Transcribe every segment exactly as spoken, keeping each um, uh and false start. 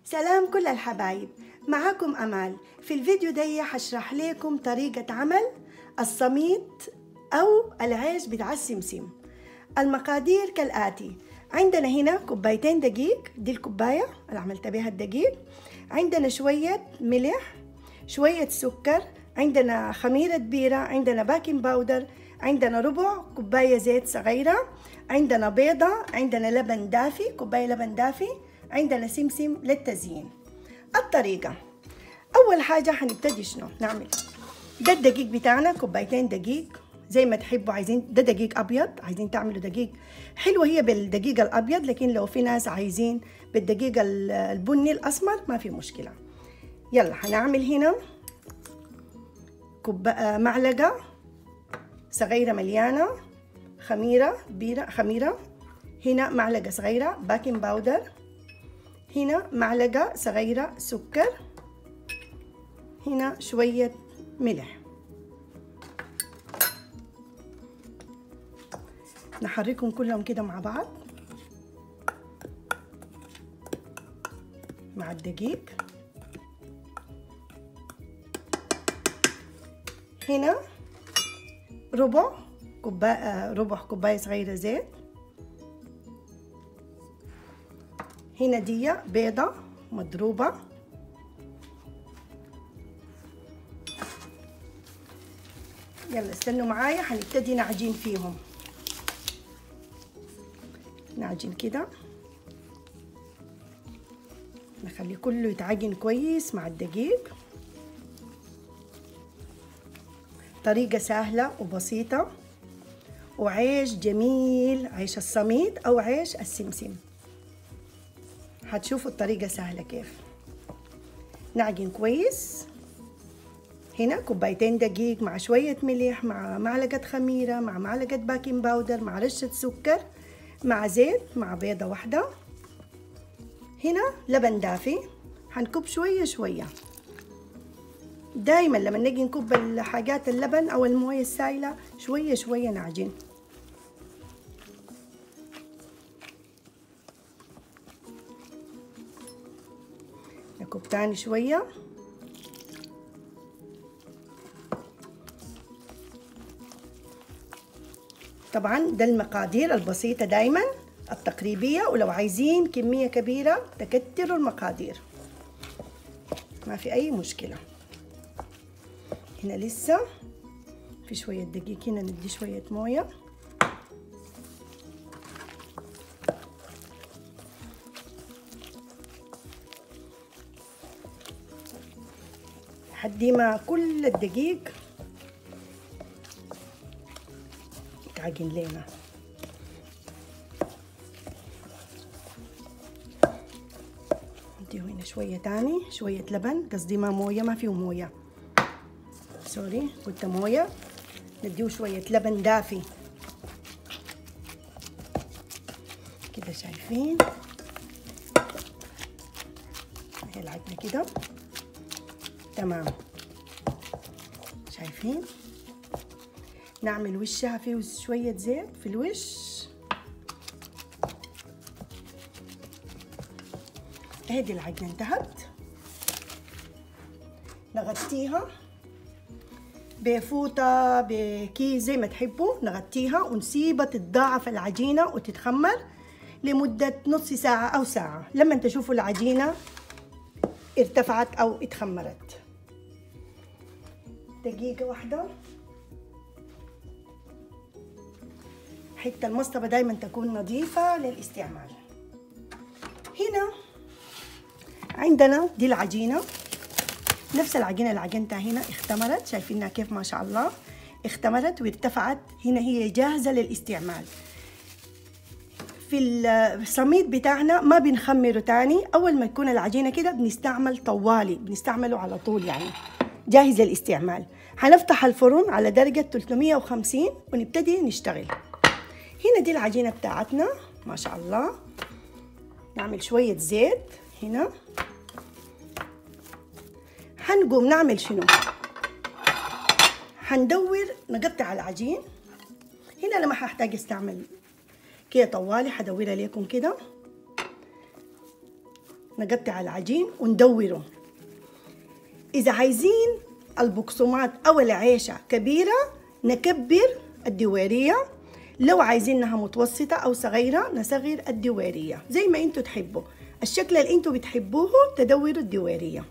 سلام كل الحبايب، معاكم أمال. في الفيديو ده حشرح لكم طريقة عمل السميط أو العيش بتاع السمسم. المقادير كالآتي: عندنا هنا كوبايتين دقيق، دي الكوباية اللي عملت بها الدقيق. عندنا شوية ملح، شوية سكر، عندنا خميرة بيرة، عندنا باكنج باودر، عندنا ربع كوباية زيت صغيرة، عندنا بيضة، عندنا لبن دافي، كوباية لبن دافي، عندنا سمسم للتزيين. الطريقة: أول حاجة هنبتدي شنو نعمل؟ ده الدقيق بتاعنا، كوبايتين دقيق زي ما تحبوا. عايزين ده دقيق أبيض، عايزين تعملوا دقيق حلوة هي بالدقيق الأبيض، لكن لو في ناس عايزين بالدقيق البني الأسمر ما في مشكلة. يلا هنعمل هنا كوباية معلقة صغيرة مليانة خميرة بيرة، خميرة هنا معلقة صغيرة باكنج باودر، هنا معلقة صغيرة سكر، هنا شوية ملح. نحركهم كلهم كده مع بعض مع الدقيق. هنا ربع كوباية ربع كوباية صغيرة زيت. هنا دي بيضة مضروبة. يلا استنوا معايا، هنبتدي نعجين فيهم. نعجن كده، نخلي كله يتعجن كويس مع الدقيق. طريقة سهلة وبسيطة، وعيش جميل، عيش السميط أو عيش السمسم. هتشوفوا الطريقة سهلة كيف. نعجن كويس. هنا كوبايتين دقيق مع شوية ملح مع معلقة خميرة مع معلقة باكنج باودر مع رشة سكر مع زيت مع بيضة واحدة. هنا لبن دافي، هنكب شوية شوية. دايما لما نجي نكب الحاجات اللبن أو الموية السائلة شوية شوية نعجن. نكب تاني شوية. طبعا ده المقادير البسيطة دايما التقريبية، ولو عايزين كمية كبيرة تكتروا المقادير، ما في أي مشكلة. هنا لسه في شوية دقيق، هنا ندي شوية موية. لحد ما كل الدقيق يتعجن لنا. نديه هنا شوية تاني، شوية لبن، قصدي ما موية، ما فيه موية، سوري قلت موية. نديه شوية لبن دافي كده، شايفين؟ هي العجنة كده تمام، شايفين؟ نعمل وشها فيه شوية زيت في الوش. هذه العجنة انتهت. نغطيها بفوطة بكيس زي ما تحبوا، نغطيها ونسيبها تتضاعف العجينة وتتخمر لمدة نص ساعة أو ساعة، لما تشوفوا العجينة ارتفعت أو اتخمرت. دقيقة واحدة. حتى المصطبة دايما تكون نظيفة للاستعمال. هنا عندنا دي العجينة، نفس العجينة اللي عجنتها هنا اختمرت، شايفينها كيف ما شاء الله اختمرت وارتفعت. هنا هي جاهزة للاستعمال. في السميط بتاعنا ما بنخمره تاني، أول ما تكون العجينة كده بنستعمل طوالي، بنستعمله على طول، يعني جاهز للاستعمال. هنفتح الفرن على درجة ثلاثمية وخمسين ونبتدي نشتغل. هنا دي العجينة بتاعتنا ما شاء الله. نعمل شوية زيت هنا. هنقوم نعمل شنو؟ هندور نقطع العجين. هنا لما هحتاج استعمل كده طوالي، هدورها لكم كده. نقطع العجين وندوره. إذا عايزين البقسماط أو العيشة كبيرة نكبر الدويرية، لو عايزينها متوسطة أو صغيرة نصغر الدويرية زي ما انتوا تحبوا. الشكل اللي انتوا بتحبوه تدوروا الدويرية،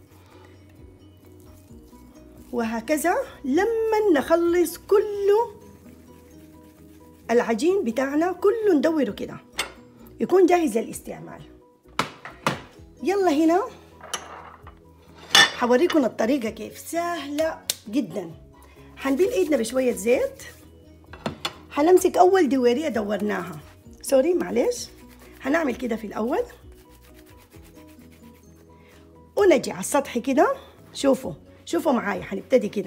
وهكذا لما نخلص كله العجين بتاعنا كله ندوره كده يكون جاهز للاستعمال. يلا هنا حوريكم الطريقة كيف سهلة جدا. حنبيل ايدنا بشوية زيت، حنمسك اول دويرية دورناها، سوري معلش، حنعمل كده في الاول ونجي على السطح كده. شوفوا شوفوا معايا، حنبتدي كده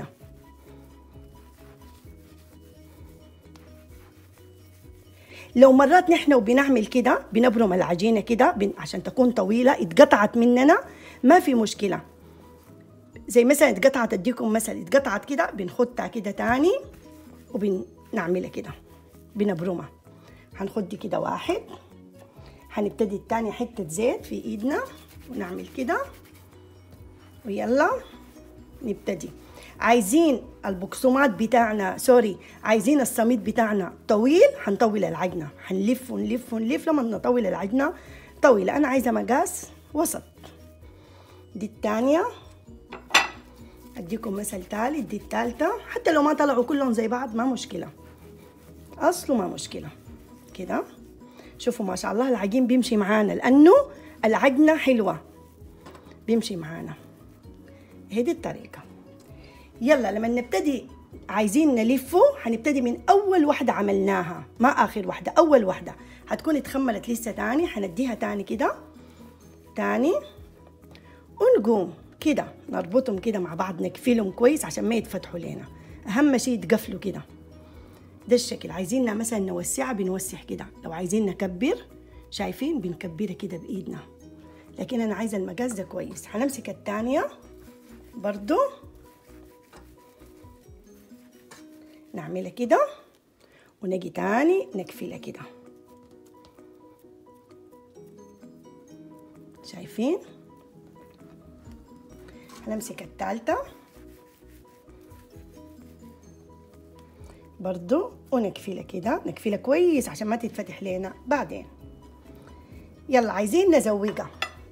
لو مرات نحن وبنعمل كده بنبرم العجينة كده بن... عشان تكون طويلة، اتقطعت مننا ما في مشكلة. زي مثلا اتقطعت، اديكم مثلا اتقطعت كده بنخدها كده تاني وبنعملها كده بنبرمها. هنخد كده واحد، هنبتدي التاني حتة زيت في ايدنا ونعمل كده، ويلا نبتدي. عايزين البقسماط بتاعنا سوري عايزين السميط بتاعنا طويل، هنطول العجنة، هنلف ونلف ونلف لما نطول العجنة طويلة. انا عايزة مقاس وسط. دي التانية، اديكم مثل تالت، دي التالتة، حتى لو ما طلعوا كلهم زي بعض ما مشكلة، اصله ما مشكلة كده. شوفوا ما شاء الله العجين بيمشي معانا لانه العجنة حلوة بيمشي معانا. هذه الطريقة. يلا لما نبتدي عايزين نلفه هنبتدي من اول واحدة عملناها ما اخر واحدة، اول واحدة هتكون اتخملت لسه تاني، هنديها تاني كده تاني ونقوم كده نربطهم كده مع بعض، نقفلهم كويس عشان ما يتفتحوا لنا. اهم شيء يتقفلوا كده. ده الشكل. عايزيننا مثلا نوسعها بنوسع كده، لو عايزين نكبر شايفين بنكبرها كده بايدنا، لكن انا عايزه المقاس ده كويس. هنمسك الثانيه برضو نعملها كده ونجي تاني نقفلها كده، شايفين. هنمسك الثالثه برضو ونقفلها كده، نقفلها كويس عشان ما تتفتح لنا بعدين. يلا عايزين نزوقها.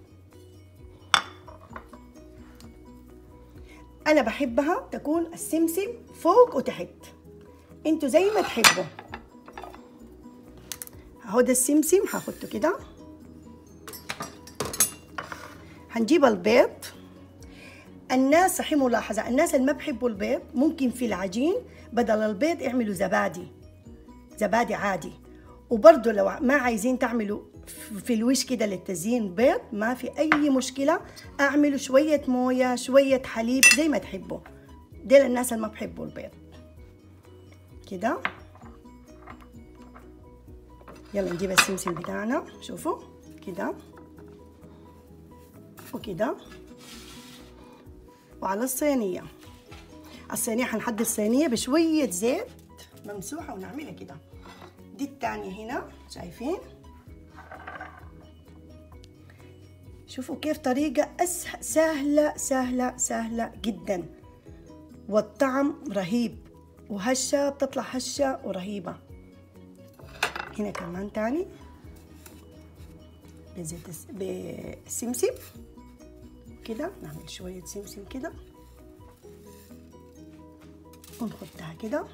انا بحبها تكون السمسم فوق وتحت، انتوا زي ما تحبوا. اهو ده السمسم هاخده كده. هنجيب البيض. الناس صحيح ملاحظة، الناس اللي ما بحبوا البيض ممكن في العجين بدل البيض يعملوا زبادي، زبادي عادي. وبرضو لو ما عايزين تعملوا في الوش كده للتزيين بيض ما في أي مشكلة، أعملوا شوية موية شوية حليب زي ما تحبوا. دي للناس اللي ما بحبوا البيض كده. يلا نجيب السمسم بتاعنا، شوفوا كده وكده، وعلى الصينية. الصينية هنحضر الصينية بشوية زيت ممسوحة ونعملها كده. دي التانية هنا شايفين. شوفوا كيف طريقة أسه... سهلة سهلة سهلة جدا، والطعم رهيب، وهشة بتطلع هشة ورهيبة. هنا كمان تاني بزيت بالسمسم كده، نعمل شوية سمسم كده ونحطها كده.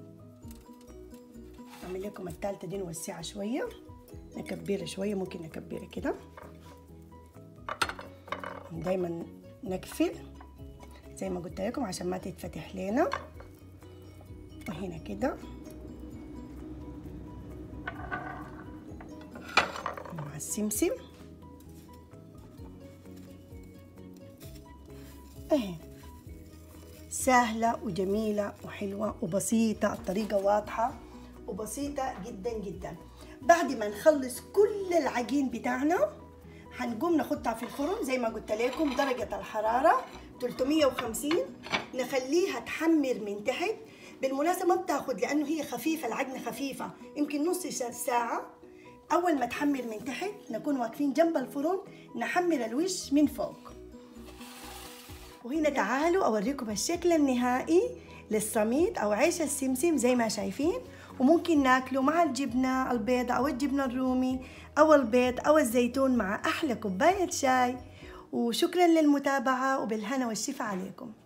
نعمل لكم الثالثة دي نوسعها شوية، نكبرها شوية، ممكن نكبرها كده. دايما نقفل زي ما قلت لكم عشان ما تتفتح لنا. وهنا كده مع السمسم اهي. سهلة وجميلة وحلوة وبسيطة، الطريقة واضحة وبسيطة جدا جدا. بعد ما نخلص كل العجين بتاعنا هنقوم نحطها في الفرن زي ما قلت لكم، درجة الحرارة ثلاثمية وخمسين، نخليها تحمر من تحت. بالمناسبة ما بتاخد لأنه هي خفيفة، العجنة خفيفة، يمكن نص ساعة أول ما تحمر من تحت نكون واقفين جنب الفرن نحمر الوش من فوق. وهنا تعالوا أوريكم الشكل النهائي للسميط أو عيش السمسم زي ما شايفين، وممكن ناكله مع الجبنة البيضة أو الجبنة الرومي أو البيض أو الزيتون مع أحلى كوباية شاي. وشكرا للمتابعة وبالهنا والشفا عليكم.